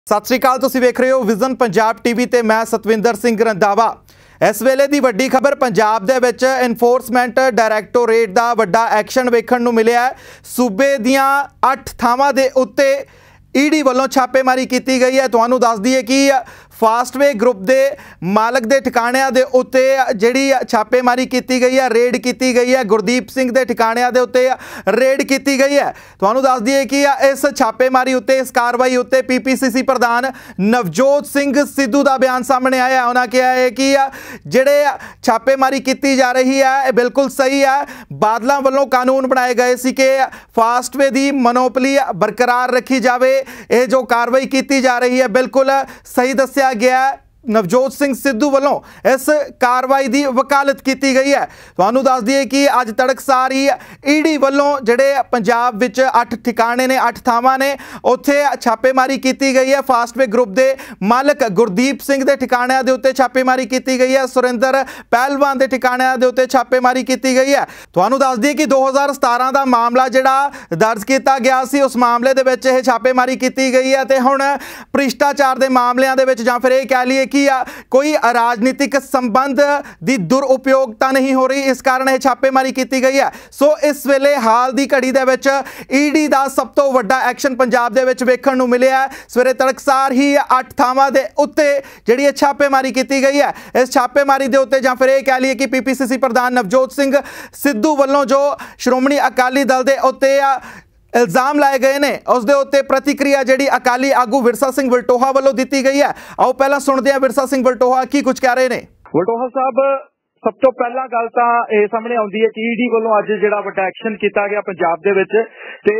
सत श्री अकाल, तुसीं वेख रहे हो विजन पंजाब टीवी ते मैं सतविंदर सिंह रंधावा। इस वेले दी वड्डी खबर पंजाब दे विच एनफोर्समेंट डायरैक्टोरेट दा वड्डा एक्शन वेखण नूं मिलिया है। सूबे दीआं 8 थावां दे उत्ते ईडी वालों छापेमारी की गई है। तुहानूं दस दईए कि फास्टवे ग्रुप के मालक के ठिकाणिਆਂ ਦੇ ਉੱਤੇ ਜਿਹੜੀ छापेमारी की गई है, रेड की गई है। गुरदीप सिंह के ठिकाणिਆਂ ਦੇ ਉੱਤੇ रेड की गई है। तुहानूं दस दईए कि इस छापेमारी उत्ते इस कार्रवाई उत्ते पीपीसीसी प्रधान नवजोत सिंह सिद्धू का बयान सामने आया। उन्होंने कहा है कि ਜਿਹੜੇ छापेमारी की जा रही है बिल्कुल सही है। बादलों वालों कानून बनाए गए सी कि फास्टवे की मोनोपली बरकरार रखी जाए। ये जो कार्रवाई की जा रही है बिल्कुल सही दस्या गया। नवजोत सिंह सिद्धू वालों इस कार्रवाई की वकालत की गई है। तुहानूं दस दईए कि अज तड़कसार ही ईडी वालों जिहड़े पंजाब विच 8 ठिकाने ने 8 थावां ने उत्थे छापेमारी की गई है। फास्टवे ग्रुप के मालक गुरदीप सिंह के ठिकाणिਆਂ ਦੇ ਉੱਤੇ छापेमारी की गई है। सुरिंदर पहलवान के ठिकाणिਆਂ ਦੇ ਉੱਤੇ छापेमारी की गई है। तुहानूं दस दईए कि 2017 का मामला जिहड़ा दर्ज किया गया सी, उस मामले दे विच यह छापेमारी की गई है। तो हुण भ्रिष्टाचार के मामलों के विच जां फिर यह कह लीए कि कोई राजनीतिक संबंध की दुरुपयोगता नहीं हो रही, इस कारण यह छापेमारी की गई है। सो इस वेले हाल की घड़ी दे विच ईडी का सब तो वड्डा एक्शन पंजाब दे विच वेखण नूं मिलिया है। सवेरे तड़कसार ही 8 थावां दे उत्ते जिहड़ी छापेमारी की गई है। इस छापेमारी दे उत्ते जां फिर यह कह लीए कि पीपीसीसी प्रधान नवजोत सिंह सिद्धू वालों जो श्रोमणी अकाली दल के उत्ते इल्जाम लाए गए ने, उस दे उत्ते प्रतिक्रिया जिहड़ी अकाली आगू विरसा सिंह वलटोहा वालों दी गई है। आओ पहला सुनते हैं विरसा सिंह वलटोहा की कुछ कह रहे हैं। वलटोहा साहब, सब तो पहला गल तां इह सामने आउंदी है कि ईडी वालों अज जिहड़ा वड्डा एक्शन किया गया पंजाब दे विच, ते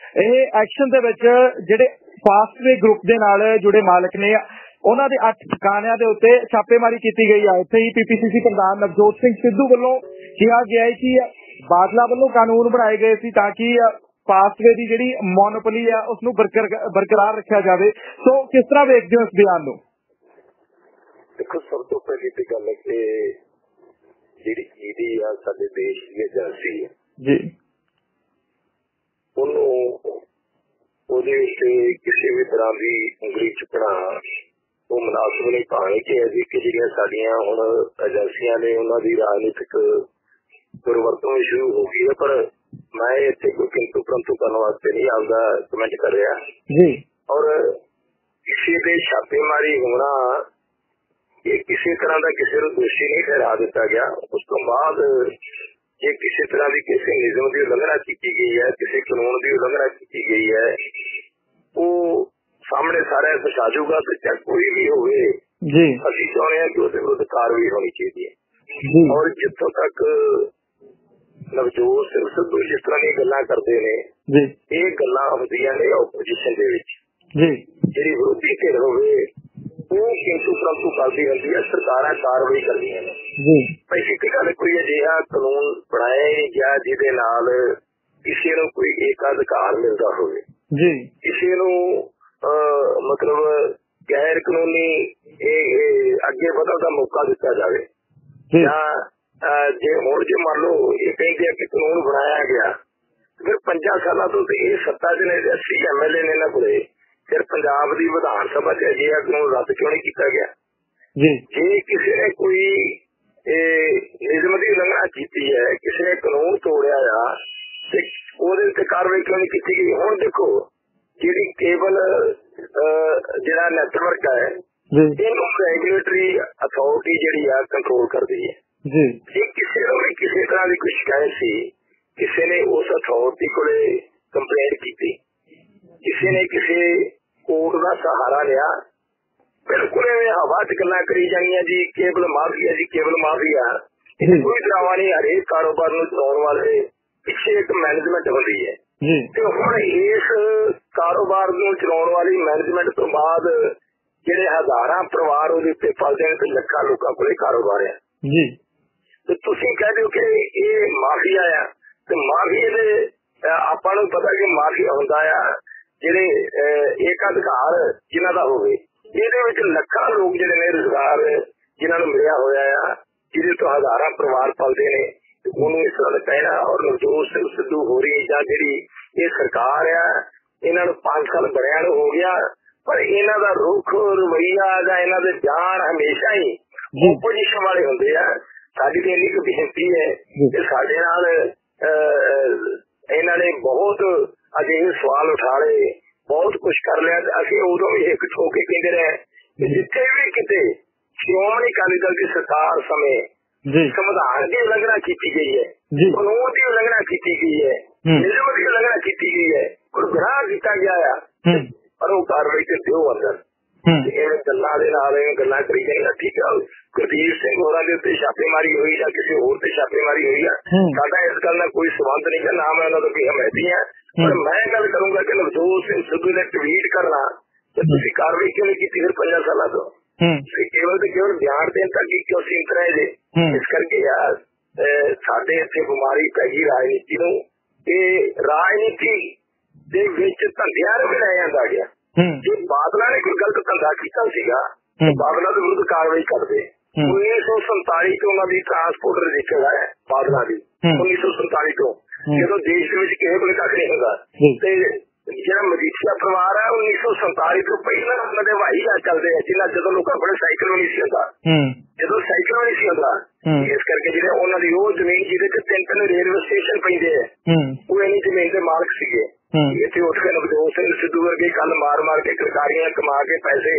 इह एक्शन दे विच जिहड़े फास्टवे ग्रुप दे नाल जुड़े मालक ने उन्हां दे 8 ठिकाणिਆਂ ਦੇ ਉੱਤੇ छापेमारी की गई है। उत्थे ही पीपीसीसी प्रधान नवजोत सिंह सिद्धू वालों कहा गया है कि बादला वालों कानून बनाए गए सी ताकि फास्टवे की जिहड़ी मोनोपली है उसनूं बरकरार रखा जाए। सो किस तरह वेखदे हो इस बयान नूं? देखो, सब तो पहली तो गल है कि जिहड़ी ईडी आ साडे देश की एजेंसी है जी, ਉਹਨੂੰ ਉਹਦੇ ਉੱਤੇ ਕਿਸੇ ਵੀ ਤਰ੍ਹਾਂ ਦੀ ਉਂਗਲੀ ਚੁੱਕਣਾ ਉਹ ਮੁਨਾਸਬ ਨਹੀਂ ਭਾਵੇਂ ਕਿ ਐਸੀ ਕਿ ਜਿਹੜੀਆਂ ਸਾਡੀਆਂ ਹੁਣ ਏਜੰਸੀਆਂ ਨੇ ਉਹਨਾਂ ਦੀ ਰਾਜਨੀਤਿਕ ਦੁਰਵਰਤੋਂ ਸ਼ੁਰੂ ਹੋ ਗਈ ਹੈ। ਪਰ मैं इतने कोई किंतु परंतु करने वास्ते नहीं आपका कमेंट कर रहा जी। और किसी के छापेमारी होना ये किसी तरह का किसी को दोषी नहीं ठहरा दिता गया। उस तो बाद ये किसी तरह की किसी नियम की उल्लंघना की गई है, किसी कानून की उल्लंघना की गई है, वो सामने सारा कुछ आ जाऊगा। तो चाहे कोई भी हो, असं चाहते हैं कि उसके विरुद्ध कार्रवाई होनी चाहिए। और जितों तक नवजोत सिंह सिद्धू जिस तरह दी गल्लां करदे ने, ये गल्लां हुंदियां ने ओपोजिशन दे विच, जिहड़ी विरोधी धिर होवे वो किंतु परंतु करदी हुंदी है, सरकारां कार्रवाई करदियां ने। भाई एक गल कोई अजिहा कानून बनाए या जिहदे नाल किसी नूं कोई एकाधिकार मिलदा होवे, किसी नूं मतलब गैर कानूनी अगे वधण दा मौका दिता जावे, या जे हुण जे मान लो ये कहिंदे कि कानून बनाया गया, फिर 5 साल तो ये सत्ता च ने 80 MLA ने इन्हां कोले, फिर पंजाब की विधान सभा च अजिहा कानून रद्द क्यों नहीं किया गया? जे किसी ने कोई नियम की उल्लंघना की है, किसी ने कानून तोड़िया आ, ਉਹਦੇ ਤੇ कार्रवाई क्यों नहीं की गई? हुण देखो जिहड़ी केबल जिहड़ा नैटवर्क है इहनूं रेगुलेटरी अथॉरिटी जिहड़ी आ कंट्रोल करदी है। जे किसी ने भी किसी तरह की कोई शिकायत सी, किसी ने उस अथॉरिटी को कंप्लेंट की, किसी ने किसी कोर्ट का सहारा लिया, बिल्कुल हवा च गल्लां करी जानियां जी केबल माफिया जी केबल माफिया, कोई ड्रामा नहीं। हरेक कारोबार नूं चलाउण वाले पिछे एक मैनेजमेंट होंदी है, ते हुण इस कारोबार नूं चलाउण वाली मैनेजमेंट तो बाद जिहड़े हज़ारां परिवार उहदे उत्ते फसदे ने ते लखां लोकां कोले कारोबार है। तो तुसीं कह दिओ कि ये माफिया आ, ते माफिया दे आपां नूं पता कि माफिया हुंदा आ जिहड़े एकाधिकार जिन्हां दा होवे, इहदे विच लखां लोक जिहड़े ने रोजगार जिन्हां नूं मिलिया होया आ, जिहदे तो हज़ारां परिवार पलदे ने, ਉਹਨੂੰ इस तरह कहना। और नवजोत सिंह सिद्धू हो रही या जिहड़ी ये सरकार आ, इन्हां नूं 5 साल बणिया हो गया, पर इन्हां दा रुख रवैया जां इन्हां दे बयान हमेशा ही ओपोजिशन वाले हुंदे आ। साडी ते इन्नी बेनती है कि साडे नाल इन्हां ने बहुत अजिहे सवाल उठा रहे, बहुत कुछ कर लिया। असीं उदों भी एक ठो के कहंदे रहे जिथे भी किते श्रोमणी अकाली दल की सरकार समय संविधान की उल्लंघना की गई है, कानून की उल्लंघना की गई है, नियम की उल्लंघना की गई है, गुमराह किया गया है, पर वो कार्रवाई कर दो अंदर गल्लां दे नाल गल्लां करी जाएगा। ठीक है, गुरदीप सिंह होरां दे उत्ते छापेमारी हुई या किसी होर ते छापेमारी हुई है, साडा इस गल नाल कोई संबंध नहीं है, ना मैं उन्हां तों कोई हमायती है। पर मैं गल करूंगा कि नवजोत सिंह सिद्धू ने ट्वीट करना तो तुसीं कार्रवाई क्यों नहीं की फिर 5 साल तो केवल बयान देने तक ही क्यों सीमित रहे जे? इस करके यार साडे इत्थे बीमारी पै गई राजनीति नूं कि राजनीति दे विच धंधिਆਂ ਨੂੰ भी लै जांदा गया। जे बादलों ने कोई गलत धंधा किया सीगा बादलों के विरुद्ध कार्रवाई करते। 1947 ਤੋਂ ਉਹਨਾਂ ਦੀ ट्रांसपोर्ट रजिस्टर है बादलों की 1947 ਤੋਂ ਜਦੋਂ देश ਵਿੱਚ ਕਿਸੇ ਕੋਲ ਕੱਖ ਨਹੀਂ ਹੁੰਦਾ ਤੇ ਜਿਹੜਾ ਮਜੀਠੀਆ ਪਰਿਵਾਰ ਹੈ 1947 ਤੋਂ ਪਹਿਲਾਂ ਉਹਨਾਂ ਦੇ ਹਵਾਈ ਜਹਾਜ਼ ਚੱਲਦੇ ਆ ਜਿਨ੍ਹਾਂ ਜਦੋਂ ਲੋਕਾਂ ਕੋਲ ਸਾਈਕਲ ਨਹੀਂ ਸੀ ਹੁੰਦਾ, ਜਦੋਂ ਸਾਈਕਲ ਨਹੀਂ ਸੀ ਹੁੰਦਾ ਇਸ ਕਰਕੇ ਜਿਹੜੇ ਉਹਨਾਂ ਦੀ ਉਹ ਜ਼ਮੀਨ ਜਿਹਦੇ ਤੇ 3 ਰੇਲਵੇ ਸਟੇਸ਼ਨ ਪੈਂਦੇ ਆ ਉਹ ਇੰਨੀ ਜ਼ਮੀਨ ਦੇ ਮਾਲਕ ਸੀਗੇ। ਇੱਥੇ ਉੱਠ ਕੇ ਨਵਜੋਤ ਸਿੰਘ ਸਿੱਧੂ ਵਰਗੇ ਕੱਲ ਮਾਰ ਕੇ ਸਰਕਾਰੀਆਂ ਕਮਾ ਕੇ ਪੈਸੇ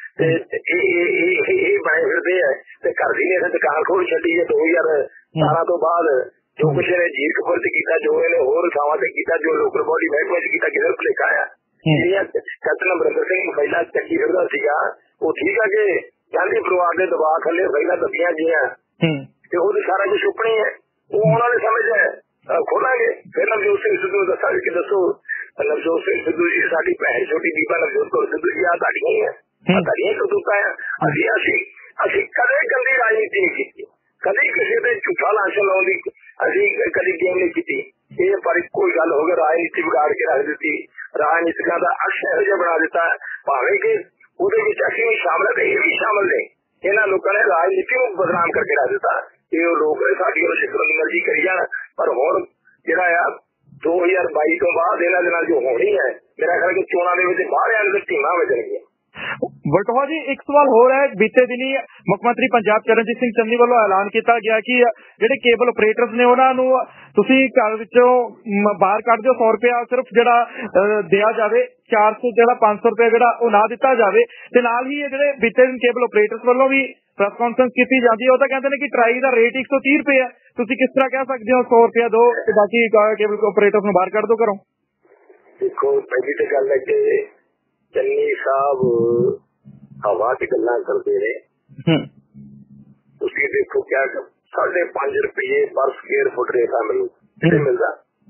ਇਹ ਬਣੇ ਫਿਰਦੇ ਆ ਤੇ ਘਰ ਦੀ ਨੇ ਦੁਕਾਨ ਖੋਲ ਛੱਡੀ ਹੈ 2017 ਤੋਂ ਬਾਅਦ। जो कुछ ने जीरकपुर से किया, जो इन्हें होर थावां से किया, जो लोकल बॉडी महकमे से किया, किधर भुलेखा आया। कैप्टन अमरिंदर सिंह महिला चक्की फिरदा सीगा वो ठीक है कि गांधी परिवार के दबाव थले महिला दबियां गईयां ते ओह सारा कुछ उपनी है वो आने वाले समय च खोलांगे। फिर नवजोत सिंह सिद्धू ने दसा कि दसो नवजोत सिंह सिद्धू जी साडी भैन छोटी बीबा नवजोत कौर सिद्धू जी आ ताड़ियां ही है ताड़ियां करतूतां आ। असीं कदे गंदी राजनीति नहीं की, कभी किसी पे झूठा लांछन लाउण दी असीं कभी गेम नहीं की। ये पर कोई गल हो गई राजनीति बिगाड़ के रख दी, राजनीतिकां दा अक्ष इहो जिहा बना दिता भावें कि ਉਹਦੇ ਵਿੱਚ ਅਸੀਂ ਵੀ ਸ਼ਾਮਲ ਤੇ ਇਹ ਵੀ ਸ਼ਾਮਲ ਨੇ। ਇਹਨਾਂ ਲੋਕਾਂ ਨੇ ਰਾਜਨੀਤੀ ਨੂੰ ਬਦਨਾਮ ਕਰਕੇ ਰੱਖ ਦਿੱਤਾ ਕਿ ਉਹ ਲੋਕ ਸਾਡੀ ਉਹ ਸਿੱਖਣ ਦੀ ਮਰਜ਼ੀ ਕਰੀ ਜਾਣ। ਪਰ ਹੁਣ ਜਿਹੜਾ ਆ 2022 ਤੋਂ ਬਾਅਦ ਇਹਨਾਂ ਦੇ ਨਾਲ ਜੋ ਹੋਣੀ ਹੈ ਮੇਰਾ ਖਿਆਲ ਕਿ ਚੋਣਾਂ ਦੇ ਵਿੱਚ ਬਾਹਰ ਆਣ ਦੇ ਟੀਮਾਂ ਵੱਜਣਗੀਆਂ। वटवा जी एक सवाल हो रहा है, बीते दिनी मुख्यमंत्री पंजाब चरणजीत सिंह चन्नी वालों ऐलान किया गया कि जिहड़े केबल ऑपरेटर्स ने उन्होंने तुसीं घर विचों बाहर कढ दिओ 100 रुपया सिर्फ जिहड़ा दिया जाए 400 जिहड़ा 500 रुपया जिहड़ा वो ना दिता जाए ते नाल ही जिहड़े बीते दिन केबल ऑपरेटर्स वालों भी प्रेस कॉन्फ्रेंस की जाती है वो तो कहते हैं कि ट्राई का रेट 130 रुपये है। तुसीं किस तरह कह सकते हो 100 रुपया दो ते बाकी केबल ऑपरेटर्स नूं बाहर कढ दो घरों? देखो पहली तो गल है कि चन्नी साहब हवा की गल्लां करते रहे। तुसीं देखो क्या 5.5 रुपये पर स्क्वेयर फुट रेता मिलता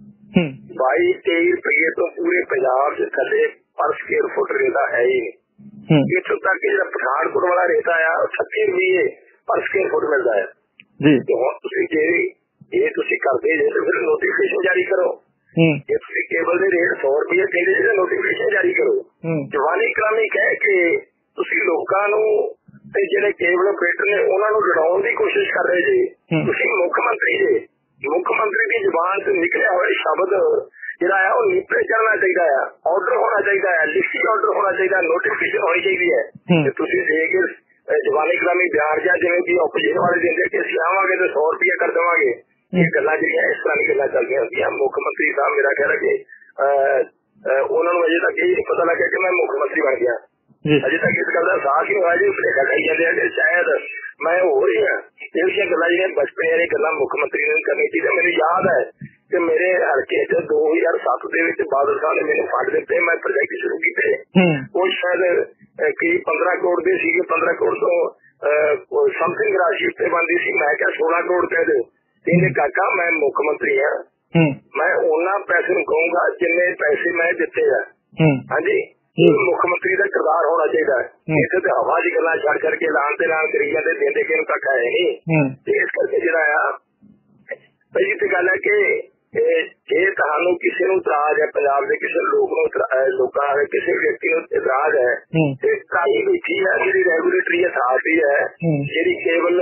22-23 रुपये तो पूरे पंजाब से थले पर स्क्वेयर फुट रेता है ही नहीं। इत्थों तक कि जो पठानकोट वाला रेता है 36 रुपये पर स्क्वेयर फुट मिलता है। तो हुण तुसीं जे ये तुसीं करदे जे फिर नोटिफिकेशन जारी करो। जे तुसीं केबल दे रेट 100 रुपये कहंदे जे नोटिफिकेशन जारी करो। जवानी कलामी कह के ਤੁਸੀਂ ਲੋਕਾਂ ਨੂੰ ਤੇ ਜਿਹੜੇ ਕੇਬਲ ਆਪਰੇਟਰ ਨੇ ਉਹਨਾਂ ਨੂੰ ਲੜਾਉਣ ਦੀ ਕੋਸ਼ਿਸ਼ ਕਰ ਰਹੇ ਜੀ। ਤੁਸੀਂ ਮੁੱਖ ਮੰਤਰੀ ਜੀ, ਮੁੱਖ ਮੰਤਰੀ ਦੀ ਜ਼ੁਬਾਨ ਤੋਂ ਨਿਕਲਿਆ ਹੋਇਆ ਸ਼ਬਦ ਜਿਹੜਾ ਆ ਉਹ ਨੀਪੇ ਚੜਨਾ ਚਾਹੀਦਾ ਆ, ਆਰਡਰ ਹੋਣਾ ਚਾਹੀਦਾ ਹੈ, ਲਿਖਤੀ ਆਰਡਰ ਹੋਣਾ ਚਾਹੀਦਾ, ਨੋਟੀਫਿਕੇਸ਼ਨ ਹੋਣੀ ਚਾਹੀਦੀ ਹੈ। ਤੇ ਤੁਸੀਂ ਦੇ ਕੇ ਜਵਾਨੀ ਕਲਾਮੀ ਬਿਆਨ ਜਾਂ ਜਿਵੇਂ ਕਿ ਆਪੋਜੀਸ਼ਨ ਵਾਲੇ ਦਿੰਦੇ ਕਿ ਅਸੀਂ ਆਵਾਂਗੇ ਤੇ 100 ਰੁਪਇਆ ਕਰ ਦੇਵਾਂਗੇ, ਇਹ ਗੱਲਾਂ ਜਿਹੜੀਆਂ ਇਸ ਤਰ੍ਹਾਂ ਦੀਆਂ ਗੱਲਾਂ ਚੱਲਦੀਆਂ ਹੁੰਦੀਆਂ। ਮੁੱਖ ਮੰਤਰੀ ਸਾਹਿਬ ਮੇਰਾ ਖਿਆਲ ਹੈ ਕਿ ਉਹਨਾਂ ਨੂੰ ਅਜੇ ਤੱਕ ਇਹ ਨਹੀਂ ਪਤਾ ਲੱਗਿਆ ਕਿ ਮੈਂ ਮੁੱਖ ਮੰਤਰੀ ਬਣ ਗਿਆ। अजे तक इस गल का साथ ही होया जी भुलेखा खाई जाते हैं शायद मैं हो रही हाँ। ये गल्लां जिहड़ियां बचपन वाली गल्लां मुख्यमंत्री ने करनी चाहिए। मैंने याद है कि मेरे हल्के 2007 ਦੇ ਵਿੱਚ बादल साहब ने मैंने फंड दिते, मैं प्रोजेक्ट शुरू किए वो शायद कई 15 करोड़ के सी 15 करोड़ तो समथिंग राशि उत्ते बनती सी। मैं क्या 16 करोड़ कह दो कहते काका मैं मुख्यमंत्री हाँ, मैं उन्ना पैसे कहूंगा जिन्ने पैसे मैं दिते है। हाँ जी मुख्यमंत्री का किरदार होना चाहिए। इसे तो हवा की गल्लां छड़ करके ऐलान ते ऐलान करी जाते देंदे किहनूं तक है नहीं। इस करके जिहड़ा आ पहली तो गल है कि जे तुहानूं किसी नूं इतराज है, पंजाब दे किसी लोकां दे किसी व्यक्ति नूं इतराज है ते काई बैठी है जिहड़ी रेगूलेटरी अथॉरिटी है जिहड़ी केबल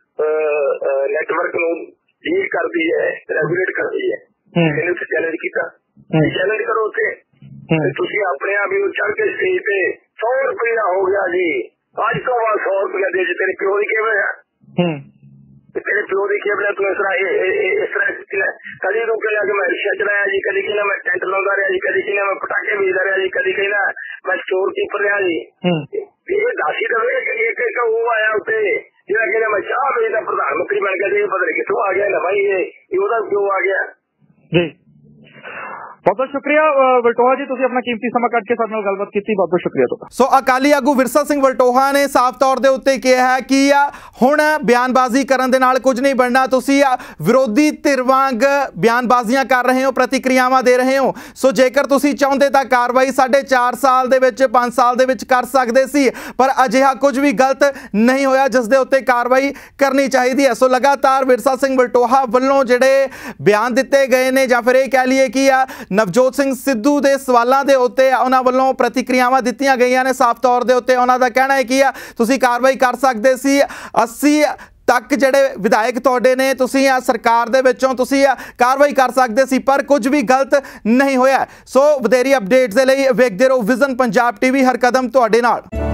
नेटवर्क नूं डील करदी है, रेगूलेट करदी है, इहनूं चैलेंज कीता, चैलेंज करो उत्थे। तुसीं अपने आप ही चढ़ के स्टेज पे 100 रुपया हो गया जी, आज तो वहां 100 रुपया दे जी, तेरे प्यो की केवल है, तेरे प्यो की केवल है, तू इस तरह कभी तो कहना कि मैं रिक्शा चलाया जी, कभी कहना मैं टेंट लाता रहा जी, कभी कहना मैं पटाखे बेचता रहा जी, कभी कहना मैं स्टोर कीपर रहा जी। ये दस ही दवे एक वो आया उत्ते जिहड़ा कहना मैं चाह बेचदा प्रधानमंत्री बन गया, पता नहीं कितों आ गया ना भाई, ये ओहदा क्यों आ गया जी। बहुत बहुत शुक्रिया वलटोहा जी, तुसीं अपना कीमती सਮਾं कढ के साडे नाल गलबात कीती, बहुत बहुत शुक्रिया तुहाडा। सो अकाली आगू विरसा सिंह वलटोहा ने साफ तौर ਦੇ ਉੱਤੇ ਕਿਹਾ ਹੈ ਕਿ ਹੁਣ ਬਿਆਨਬਾਜ਼ੀ ਕਰਨ ਦੇ ਨਾਲ ਕੁਝ ਨਹੀਂ ਬਣਨਾ, ਤੁਸੀਂ ਵਿਰੋਧੀ ਧਿਰ ਵਾਂਗ ਬਿਆਨਬਾਜ਼ੀਆਂ ਕਰ ਰਹੇ ਹੋ, ਪ੍ਰਤੀਕਿਰਿਆਵਾਂ ਦੇ ਰਹੇ ਹੋ। ਸੋ ਜੇਕਰ ਤੁਸੀਂ ਚਾਹੁੰਦੇ ਤਾਂ ਕਾਰਵਾਈ 4.5 ਸਾਲ ਦੇ ਵਿੱਚ 5 ਸਾਲ ਦੇ ਵਿੱਚ ਕਰ ਸਕਦੇ ਸੀ, ਪਰ ਅਜਿਹਾ ਕੁਝ ਵੀ ਗਲਤ ਨਹੀਂ ਹੋਇਆ ਜਿਸ ਦੇ ਉੱਤੇ ਕਾਰਵਾਈ ਕਰਨੀ ਚਾਹੀਦੀ ਹੈ। ਸੋ ਲਗਾਤਾਰ ਵਿਰਸਾ ਸਿੰਘ ਵਲਟੋਹਾ ਵੱਲੋਂ ਜਿਹੜੇ ਬਿਆਨ ਦਿੱਤੇ ਗਏ ਨੇ, ਜਾਂ ਫਿਰ ਇਹ ਕਹਿ ਲਈਏ ਕਿ ਨਵਜੋਤ ਸਿੰਘ ਸਿੱਧੂ ਦੇ ਸਵਾਲਾਂ ਦੇ ਉੱਤੇ ਉਹਨਾਂ ਵੱਲੋਂ ਪ੍ਰਤੀਕਿਰਿਆਵਾਂ ਦਿੱਤੀਆਂ ਗਈਆਂ ਨੇ। ਸਾਫ਼ ਤੌਰ ਦੇ ਉੱਤੇ ਉਹਨਾਂ ਦਾ ਕਹਿਣਾ ਹੈ ਕਿ ਤੁਸੀਂ ਕਾਰਵਾਈ ਕਰ ਸਕਦੇ ਸੀ, 80 ਤੱਕ ਜਿਹੜੇ ਵਿਧਾਇਕ ਤੁਹਾਡੇ ਨੇ, ਤੁਸੀਂ ਸਰਕਾਰ ਦੇ ਵਿੱਚੋਂ ਤੁਸੀਂ ਕਾਰਵਾਈ ਕਰ ਸਕਦੇ ਸੀ, ਪਰ ਕੁਝ ਵੀ ਗਲਤ ਨਹੀਂ ਹੋਇਆ। ਸੋ ਵਧੇਰੀ ਅਪਡੇਟਸ ਦੇ ਲਈ ਵੇਖਦੇ ਰਹੋ ਵਿਜ਼ਨ ਪੰਜਾਬ ਟੀਵੀ, ਹਰ ਕਦਮ ਤੁਹਾਡੇ ਨਾਲ।